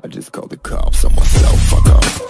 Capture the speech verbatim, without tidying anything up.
I just called the cops on myself, fuck off.